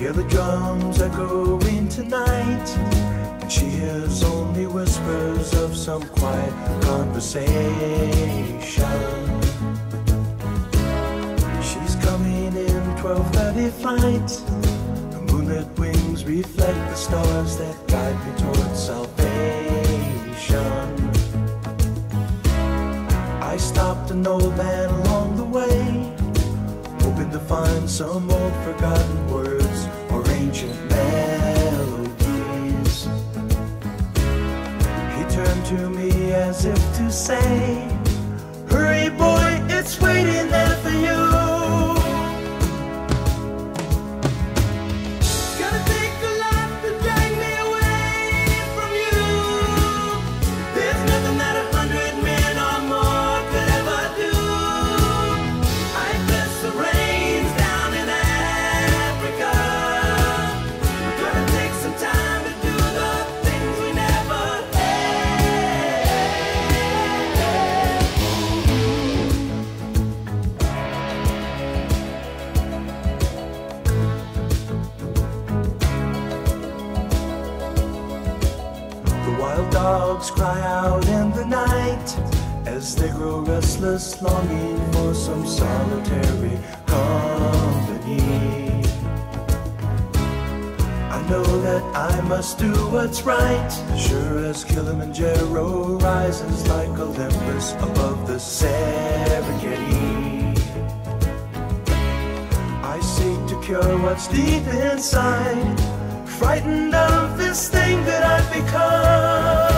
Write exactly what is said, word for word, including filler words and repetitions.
hear the drums echoing tonight, and she hears only whispers of some quiet conversation. She's coming in twelve thirty flight. The moonlit wings reflect the stars that guide me towards salvation. I stopped an old man along the way, hoping to find some old forgotten words or ancient melodies. He turned to me as if to say, hurry boy, it's waiting there for you. Gonna take a lot to drag me away from you. There's nothing that a hundred men or more could ever do. I bless the rains down in Africa. Gonna take some time to do the things we never The wild dogs cry out in the night as they grow restless, longing for some solitary company. I know that I must do what's right, sure as Kilimanjaro rises like Olympus above the Serengeti. I seek to cure what's deep inside, frightened of this thing that I've become.